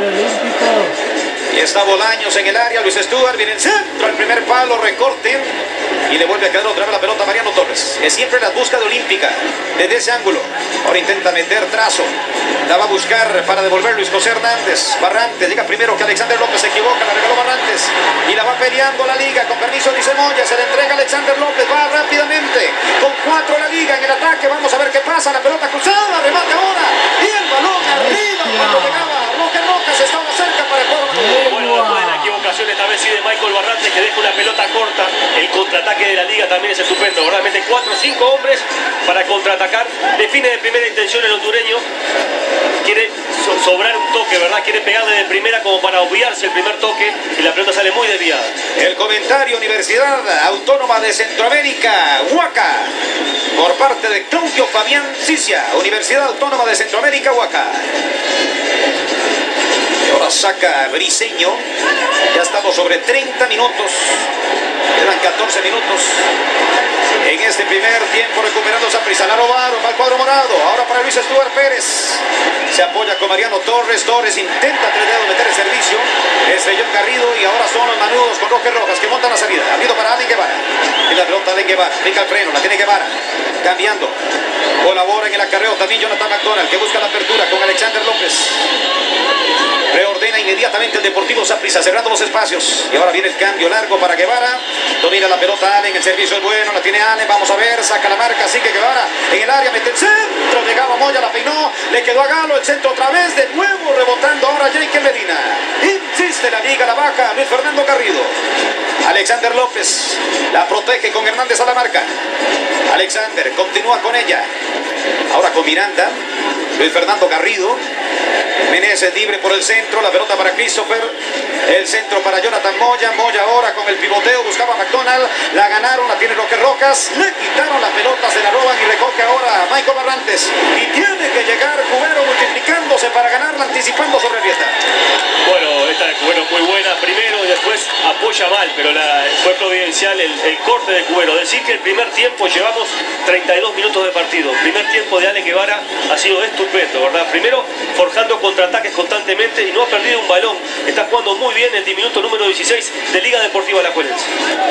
Y está Bolaños en el área, Luis Stuart viene el centro, al primer palo, recorte. Y le vuelve a quedar otra vez la pelota a Mariano Torres, que siempre las busca de Olímpica, desde ese ángulo. Ahora intenta meter trazo, la va a buscar para devolver Luis José Hernández. Barrantes llega primero que Alexander López, se equivoca, la regaló Barrantes. Y la va peleando la Liga, con permiso dice Moya, se le entrega a Alexander López, va rápidamente, con 4 la Liga en el ataque, vamos a ver qué pasa, la pelota cruzada, remate ahora, y el balón arriba, cuando llegaba Roger Rojas, estaba cerca para el juego. Bueno, después de la equivocación esta vez sí de Michael Barrantes, que deja una pelota corta, el contraataque de la Liga también es estupendo, verdaderamente 4 o 5 hombres para contraatacar, define de primera intención el hondureño, quiere sobrar un toque, ¿verdad? Quiere pegar desde primera como para obviarse el primer toque y la pelota sale muy desviada. El comentario: Universidad Autónoma de Centroamérica, Huaca, por parte de Claudio Fabián Cicia, Universidad Autónoma de Centroamérica, Huaca. Ahora saca Briseño, ya estamos sobre 30 minutos, quedan 14 minutos en este primer tiempo, recuperando Saprissa, la robaron, va al cuadro morado, ahora para Luis Stuart Pérez, se apoya con Mariano Torres, Torres intenta 3 dedos meter el servicio, estrelló Garrido y ahora son los manudos con Roger Rojas que montan la salida, abrido para Allen Guevara, y la pelota de Guevara, pica el freno, la tiene Guevara, cambiando, colabora en el acarreo también Jonathan McDonald, que busca la apertura con Alexander López. Reordena inmediatamente el Deportivo Saprissa, cerrando los espacios. Y ahora viene el cambio largo para Guevara. Domina la pelota Allen, el servicio es bueno, la tiene Allen, vamos a ver, saca la marca, sigue Guevara en el área, mete el centro, llegaba Moya, la peinó, le quedó a Galo, el centro otra vez, de nuevo rebotando ahora Jake Medina. Insiste la Liga, la baja Luis Fernando Garrido. Alexander López la protege con Hernández a la marca. Alexander continúa con ella. Ahora con Miranda, Luis Fernando Garrido. Meneses libre por el centro, la pelota para Christopher, el centro para Jonathan Moya, Moya ahora con el pivoteo, buscaba a McDonald, la ganaron, la tiene Roger Rojas, le quitaron las pelotas, se la roban y recoge ahora a Michael Barrantes, y tiene que llegar Cubero multiplicándose para ganarla, anticipando sobre Rieta. Bueno, esta de Cubero muy buena primero y después apoya mal, pero fue providencial el corte de Cubero. Decir que el primer tiempo llevamos 32 minutos de partido, el primer tiempo de Allen Guevara ha sido estupendo, ¿verdad? Primero forjando contraataques constantemente y no ha perdido un balón, está jugando muy bien el diminuto número 16 de Liga Deportiva Alajuelense.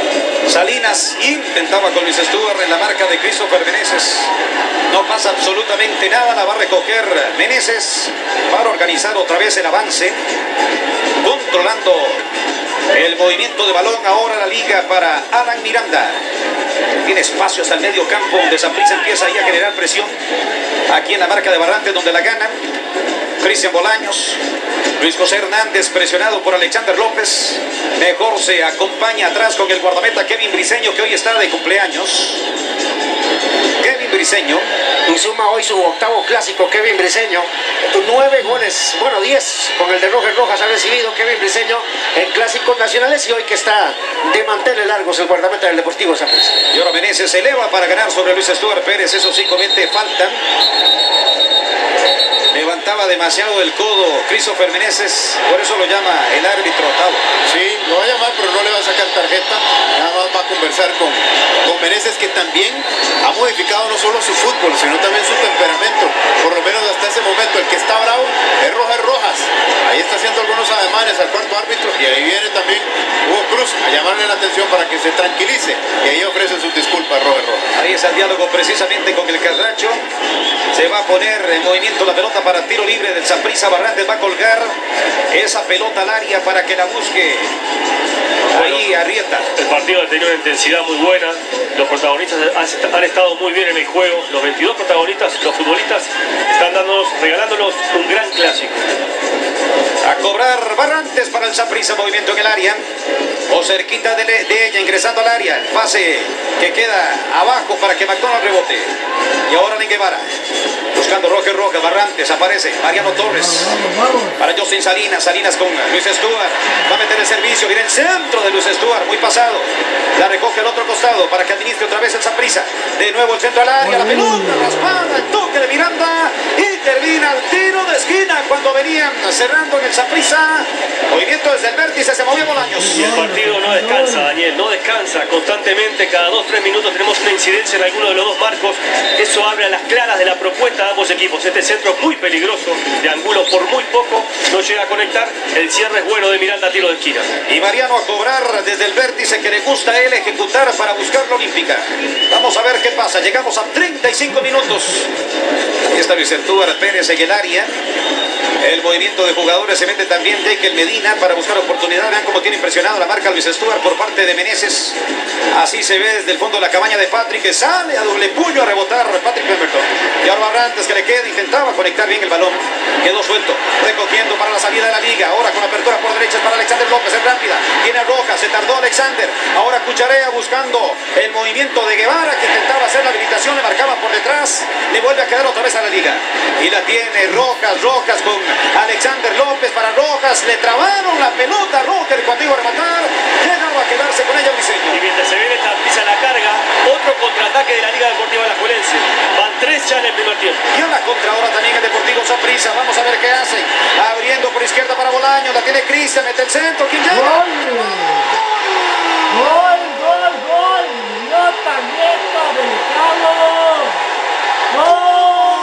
Salinas intentaba con Luis Stuart en la marca de Christopher Meneses, no pasa absolutamente nada, la va a recoger Meneses para organizar otra vez el avance, controlando el movimiento de balón ahora la Liga para Alan Miranda. Tiene espacio hasta el medio campo donde Saprissa empieza ahí a generar presión. Aquí en la marca de Barrantes donde la gana Cristian Bolaños. Luis José Hernández presionado por Alexander López. Mejor se acompaña atrás con el guardameta Kevin Briseño, que hoy está de cumpleaños. Kevin Briseño. Y suma hoy su 8º clásico Kevin Briseño. 9 goles, bueno 10 con el de Roger Rojas ha recibido Kevin Briseño en clásicos nacionales, y hoy que está de manteles largos el guardameta del Deportivo Saprissa. Y ahora Meneses se eleva para ganar sobre Luis Stuart Pérez, eso sí comete falta. Levantaba demasiado el codo Christopher Meneses, por eso lo llama el árbitro Tavo. Sí, lo va a llamar, pero no le va a sacar tarjeta. Nada más va a conversar con Meneses, que también ha modificado no solo su fútbol, sino también su temperamento. Por lo menos hasta ese momento, el que está bravo es Roger Rojas. Ahí está haciendo algunos ademanes al cuarto árbitro, y ahí viene también Hugo Cruz a llamarle la atención para que se tranquilice. Y ahí ofrece sus disculpas Roger Rojas. Ahí está el diálogo precisamente con el Carracho. Se va a poner en movimiento la pelota para tiro libre del Saprissa. Barrantes va a colgar esa pelota al área para que la busque. Ahí Arrieta. El partido ha tenido una intensidad muy buena. Los protagonistas han estado muy bien en el juego. Los 22 protagonistas, los futbolistas, están regalándonos un gran clásico. A cobrar Barrantes para el Saprissa. Movimiento en el área. O cerquita de ella, ingresando al área. El pase que queda abajo para que McDonald rebote. Y ahora Guevara. Buscando Roger Rojas. Barrantes aparece. Mariano Torres. Para Justin Salinas. Salinas con Luis Stuart. Va a meter el servicio. Viene el centro de Luis Stuart. Muy pasado. La recoge al otro costado para que administre otra vez el Saprissa. De nuevo el centro al área. La pelota raspada. El toque de Miranda. Y termina el tiro de esquina cuando venían cerrando en el Saprissa. Movimiento desde el vértice. Se movió Bolaños. Y el partido no descansa, Daniel. No descansa. Constantemente, cada 2-3 minutos tenemos una incidencia en alguno de los dos marcos. Eso abre a las claras de la propuesta de ambos equipos. Este centro muy peligroso. De Angulo por muy poco. No llega a conectar. El cierre es bueno de Miranda a tiro de esquina. Y Mariano a cobrar desde el vértice, que le gusta a él ejecutar para buscar la olímpica. Vamos a ver qué pasa. Llegamos a 35 minutos. Aquí está Luis Stuart Pérez en el área. El movimiento de jugadores, se mete también Dekel Medina para buscar oportunidad. Vean cómo tiene impresionado la marca Luis Stuart por parte de Meneses. Así se ve desde el fondo de la cabaña de Patrick, que sale a doble puño a rebotar Patrick Pemberton. Y ahora Barrantes, que le queda, intentaba conectar bien el balón. Quedó suelto, recogiendo para la salida de la liga. Ahora con apertura por derecha para Alexander López, es rápida. Tiene a Rojas, se tardó Alexander. Ahora Cucharea buscando el movimiento de Guevara, que intentaba hacer la habilitación, le marcaba por detrás. Le vuelve a quedar otra vez a la liga. Y la tiene Rojas con Alexander López para Rojas. Le trabaron la pelota Roger cuando iba a rematar. Llegaba a quedarse con ella Briseño. Y mientras se viene esta pisa la carga, otro contraataque de la Liga Deportiva Alajuelense. Van 3 ya en el primer tiempo. Y a la contra ahora también el Deportivo Saprissa. Vamos a ver qué hace. Abriendo por izquierda para Bolaños. La tiene Cristian, mete el centro. ¿Quién llega? ¡Gol! ¡No tan lento, americano! ¡Gol!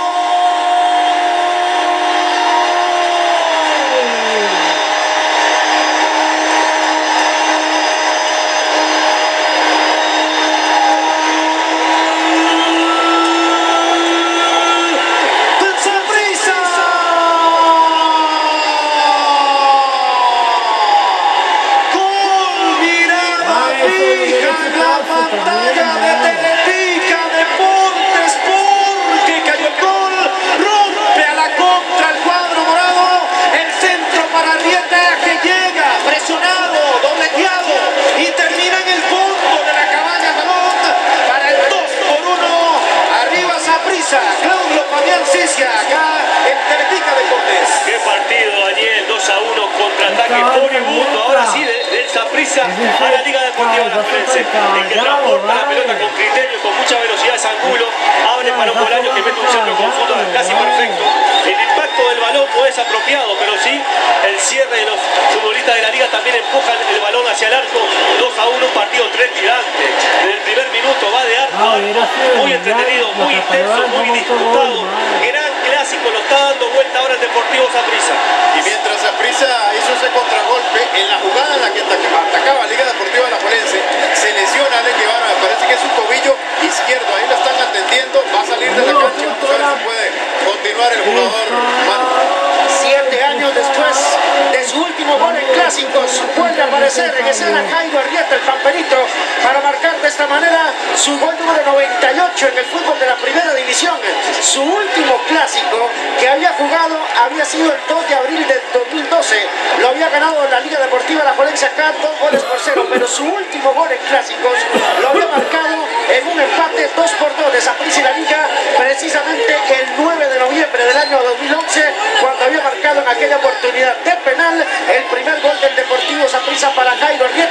Claudio Fabián Cicia, acá en Teletica Deportes. Qué partido, Daniel, 2-1, contraataque furibundo, ahora sí, del Saprissa a la Liga Deportiva Alajuelense, en que transporta la pelota con criterio, con mucha velocidad de Angulo, abre para un Bolaños que mete un centro conjunto casi perfecto. El impacto del balón no es apropiado, pero sí el cierre de los futbolistas de la Liga también empujan el balón hacia el arco. 2-1, un partido trepidante. Desde el primer minuto va de arco a arco, muy entretenido, muy intenso, muy disputado. Gran clásico, lo está dando vuelta ahora el Deportivo Saprissa. Y mientras Saprissa hizo ese contragolpe, en la jugada en la que atacaba Liga Deportiva Alajuelense, se lesiona Ale Guevara, me parece que es su tobillo izquierdo, ahí la están atendiendo, va a salir de la cancha, vamos a ver si puede continuar el jugador Manu. 7 años después de su último gol en clásicos, vuelve a aparecer en escena Jairo Arrieta, el pamperito, para marcar de esta manera su gol número 98 en el fútbol de la primera división. Su último clásico que había jugado había sido el 2 de abril del 2012, lo había ganado la Liga Deportiva Alajuelense acá 2-0, pero su último gol en clásicos lo había marcado en un empate 2-2 de Saprissa y la Liga, precisamente el 9 de noviembre del año 2011, cuando había marcado en aquella oportunidad de penal el primer gol del Deportivo Saprissa para Jairo Arrieta,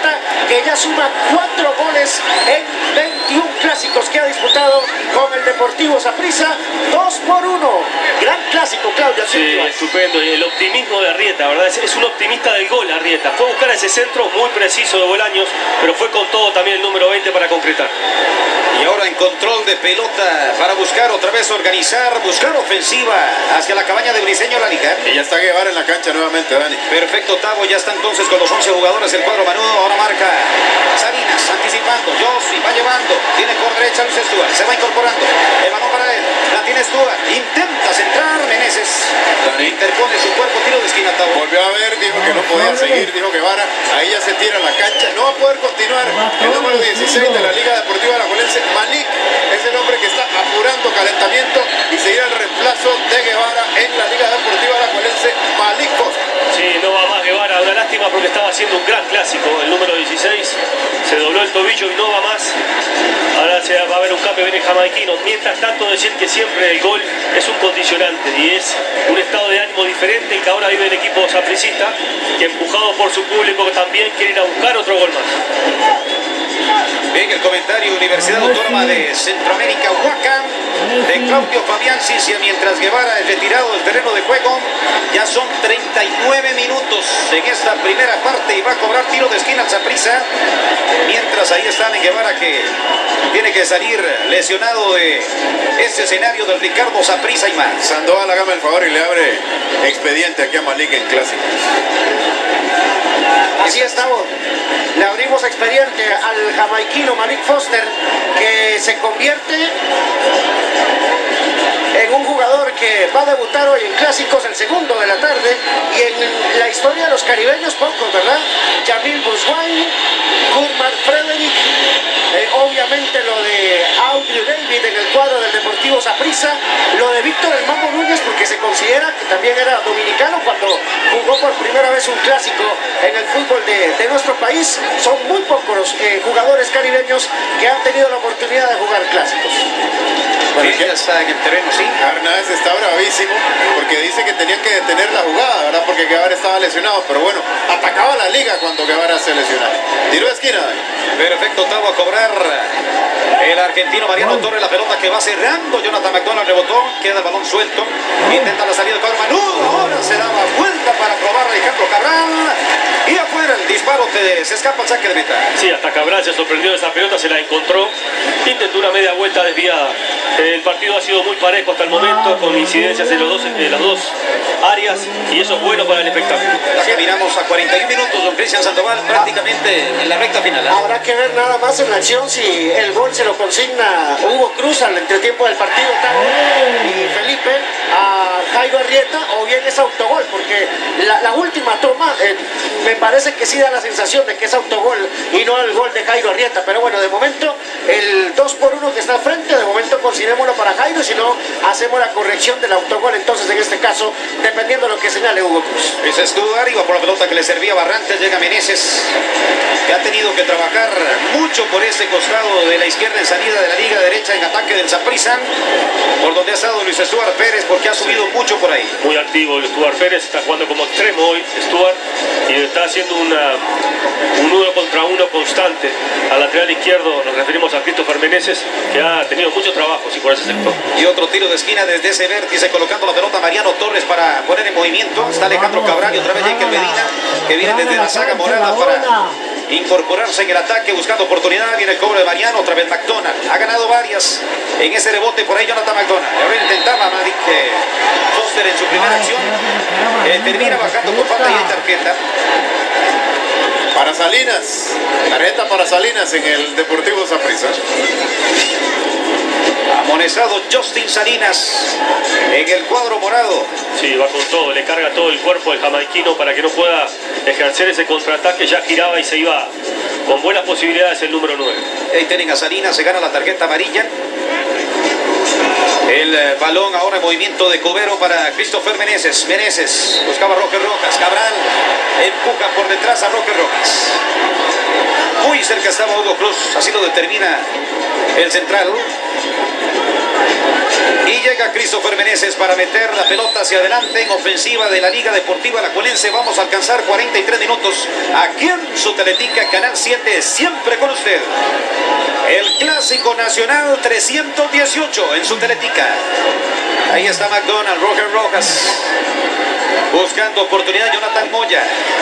que ya suma 4 goles en 21 clásicos que ha disputado con el Deportivo Saprissa. 2-1. Gran clásico, Claudio. Sí, estupendo. Y el optimismo de Arrieta, ¿verdad? Es un optimista del gol, Arrieta. Fue a buscar ese centro muy preciso de Bolaños, pero fue con todo también el número 20 para concretar. Y ahora en control de pelota para buscar otra vez organizar, buscar ofensiva hacia la cabaña de Briseño La Liga. Y ya está Guevara en la cancha nuevamente, Dani. Perfecto, Tavo, ya está entonces con los 11 jugadores el cuadro Manudo. Ahora marca Salinas, anticipando, Yossi va llevando, tiene por derecha Luis Stuart, se va incorporando, el balón para él, la tiene Stuart, intenta centrar, Meneses interpone su cuerpo, tiro de esquina, Tavo. Volvió a ver, dijo que no podía seguir, dijo Guevara, ahí ya se tira a la cancha, no va a poder continuar. El número 16 de la Liga Deportiva Alajuelense, Malik, es el hombre que está apurando calentamiento y seguirá el reemplazo de Guevara en la Liga Deportiva Alajuelense, Malik Costa. Sí, no va más Guevara, una lástima porque estaba haciendo un gran clásico. El número 16 se dobló el tobillo y no va más. Ahora va a haber un cambio, viene jamaiquino. Mientras tanto, decir que siempre el gol es un condicionante y es un estado de ánimo diferente el que ahora vive el equipo sapricista, que empujado por su público también quiere ir a buscar otro gol más. Bien, el comentario Universidad Autónoma de Centroamérica, Huacán, de Claudio Fabián Cicia, mientras Guevara es retirado del terreno de juego. Ya son 39 minutos en esta primera parte y va a cobrar tiro de esquina al Saprissa. Mientras ahí están en Guevara, que tiene que salir lesionado de este escenario del Ricardo Saprissa y más. Sandoval, hágame el favor y le abre expediente aquí a Malik en clásico. Así estamos. Le abrimos expediente al jamaiquino Malik Foster, que se convierte en un jugador que va a debutar hoy en clásicos, el segundo de la tarde, y en la historia de los caribeños pocos, ¿verdad? Jamil Buswain, Gurman Frederick, obviamente lo de Audrey David en el cuadro del Deportivo Saprissa, lo de Víctor El Mambo Núñez, porque se considera que también era dominicano cuando jugó por primera vez un clásico en el fútbol de nuestro país. Son muy pocos los jugadores caribeños que han tenido la oportunidad de jugar clásicos. Bueno, ya está en el terreno, sí. Arnaez está bravísimo porque dice que tenían que detener la jugada, ¿verdad? Porque Guevara estaba lesionado, pero bueno, atacaba la liga cuando Guevara se lesionaba. Tiro de esquina. Perfecto, Tavo a cobrar el argentino Mariano Torres, la pelota que va cerrando. Jonathan McDonald rebotó, queda el balón suelto, intenta la salida de cuadro Manudo, ahora se daba vuelta para probar Alejandro Cabral y afuera el disparo, se escapa el saque de meta. Sí, hasta Cabral se sorprendió de esa pelota, se la encontró, intentó una media vuelta desviada. El partido ha sido muy parejo hasta el momento, con incidencias en las dos áreas, y eso es bueno para el espectáculo. Ya caminamos a 41 minutos, don Cristian Sandoval, prácticamente en la recta final. Habrá que ver nada más en la acción si el gol se lo consigna Hugo Cruz al entretiempo del partido, Tavo y Felipe, a Jairo Arrieta, o bien es autogol, porque la última toma me parece que sí da la sensación de que es autogol y no el gol de Jairo Arrieta, pero bueno, de momento el 2-1 que está al frente, de momento considerémoslo para Jairo, si no hacemos la corrección del autogol, entonces en este caso, dependiendo de lo que señale Hugo Cruz. Es Stuart, iba por la pelota que le servía a Barrantes, llega Meneses, que ha tenido que trabajar mucho por ese costado de la izquierda en salida de la liga derecha en ataque del Saprissa, por donde ha estado Luis Stuart Pérez, porque ha subido mucho por ahí. Muy activo el Stuart Pérez, está jugando como extremo hoy Stuart y está haciendo un 1 contra 1 constante. Al lateral izquierdo nos referimos a Christopher Meneses, que ha tenido mucho trabajo por ese sector. Y otro tiro de esquina desde ese vértice, colocando la pelota Mariano Torres para poner en movimiento. Está Alejandro Cabral y otra vez Jekyll Medina, que viene desde la saga morada para incorporarse en el ataque, buscando oportunidad. Viene el cobro de Mariano, otra vez McDonald. Ha ganado varias en ese rebote por ahí Jonathan McDonald. Ahora intentaba Malik Foster en su primera acción. Termina bajando por falta y hay tarjeta. Para Salinas, tarjeta para Salinas en el Deportivo Saprissa. Amonestado Justin Salinas en el cuadro morado. Sí, va con todo, le carga todo el cuerpo del jamaiquino para que no pueda ejercer ese contraataque. Ya giraba y se iba con buenas posibilidades el número 9. Ahí tienen a Salinas, se gana la tarjeta amarilla. El balón ahora en movimiento de Cubero para Christopher Meneses. Meneses buscaba a Roque Rojas. Cabral empuja por detrás a Roque Rojas. Muy cerca estaba Hugo Cruz, así lo determina el central. Y llega Christopher Meneses para meter la pelota hacia adelante en ofensiva de la Liga Deportiva Alajuelense. Vamos a alcanzar 43 minutos aquí en su Teletica, Canal 7, siempre con usted. El Clásico Nacional 318 en su Teletica. Ahí está McDonald, Roger Rojas. Buscando oportunidad, Jonathan Moya.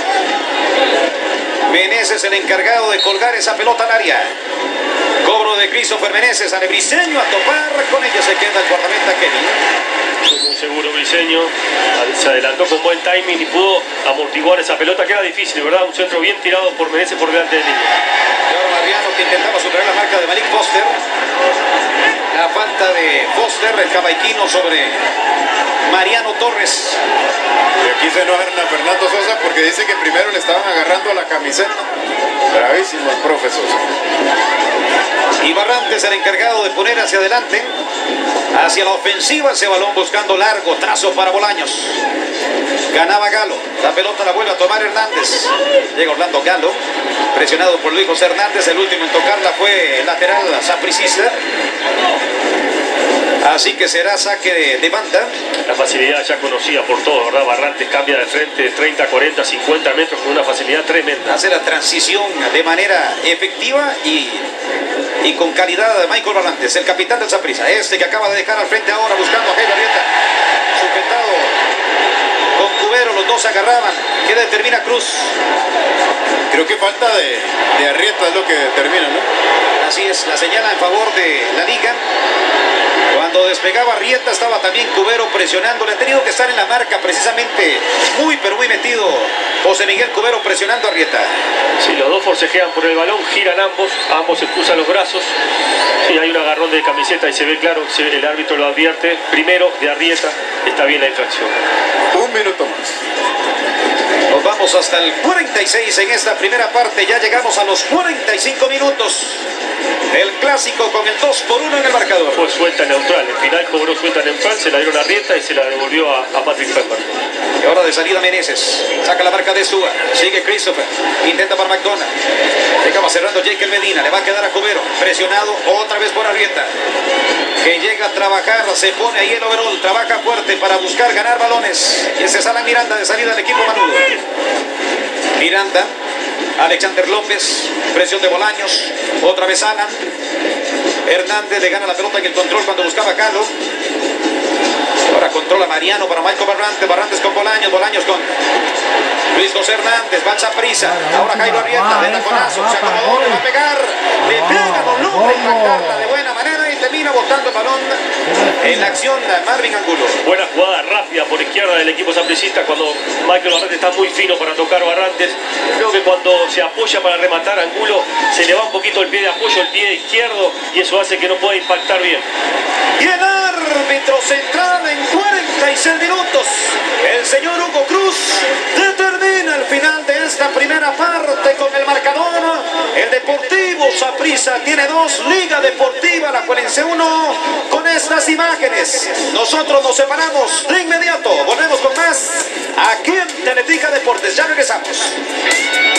Meneses el encargado de colgar esa pelota al área. Cobro de Christopher Meneses, a Briseño a topar, con ella se queda el guardameta Kenny. Fue muy seguro Briseño, se adelantó con buen timing y pudo amortiguar esa pelota que era difícil, ¿verdad? Un centro bien tirado por Meneses por delante de línea. Y ahora Mariano que intentaba superar la marca de Malik Foster. La falta de Foster, el jamaiquino sobre Mariano Torres. Y aquí se enoja a Fernando Sosa porque dice que primero le estaban agarrando a la camiseta. Bravísimo el profe Sosa. Y Barrantes el encargado de poner hacia adelante, hacia la ofensiva, ese balón buscando largo, trazo para Bolaños. Ganaba Galo, la pelota la vuelve a tomar Hernández. Llega Orlando Galo, presionado por Luis José Hernández, el último en tocarla fue el lateral sapricista. Así que será saque de banda. La facilidad ya conocida por todos, ¿verdad? Barrantes cambia de frente 30, 40, 50 metros con una facilidad tremenda. Hace la transición de manera efectiva y con calidad de Michael Barrantes, el capitán del Saprissa. Este que acaba de dejar al frente ahora buscando a Jairo Arrieta. Sujetado con Cubero, los dos se agarraban. ¿Qué determina Cruz? Creo que falta de Arrieta es lo que determina, ¿no? Así es, la señala en favor de la Liga. Cuando despegaba Arrieta estaba también Cubero presionando. Le ha tenido que estar en la marca precisamente muy pero muy metido José Miguel Cubero presionando a Arrieta. Sí, los dos forcejean por el balón, giran ambos se cruzan los brazos. Sí, hay un agarrón de camiseta y se ve claro, el árbitro lo advierte. Primero de Arrieta, está bien la infracción. Un minuto más. Nos vamos hasta el 46 en esta primera parte. Ya llegamos a los 45 minutos. El Clásico con el 2-1 en el marcador. Fue suelta neutral, el final cobró suelta neutral, se la dieron a Arrieta y se la devolvió a Patrick Pember. Y ahora de salida Meneses, saca la marca de Súa, sigue Christopher, intenta para McDonald. Llegaba cerrando Jekyll Medina, le va a quedar a Cubero, presionado otra vez por Arrieta. Que llega a trabajar, se pone ahí el overall, trabaja fuerte para buscar ganar balones. Y ese es Alan Miranda de salida del equipo manudo. Miranda, Alexander López, presión de Bolaños, otra vez Alan. Hernández le gana la pelota en el control cuando buscaba a Calo. Ahora controla Mariano para Michael Barrantes, Barrantes con Bolaños, Bolaños con Luis José Hernández, va al Saprissa. Ahora Jairo Arrieta, de taconazo, se acomodó, le va a pegar, le pega, no logra impactarla de buena manera y termina botando el balón en la acción de Marvin Angulo. Buena jugada rápida por izquierda del equipo sapricista cuando Michael Barrantes está muy fino para tocar Barrantes. Creo que cuando se apoya para rematar Angulo, se le va un poquito el pie de apoyo, el pie izquierdo, y eso hace que no pueda impactar bien. Y el árbitro central en 46 minutos, el señor Hugo Cruz, determina el final de esta primera parte con el marcador. El Deportivo Saprissa tiene 2, Liga Deportiva Alajuelense 1. Con estas imágenes, nosotros nos separamos de inmediato. Volvemos con más aquí en Teletica Deportes. Ya regresamos.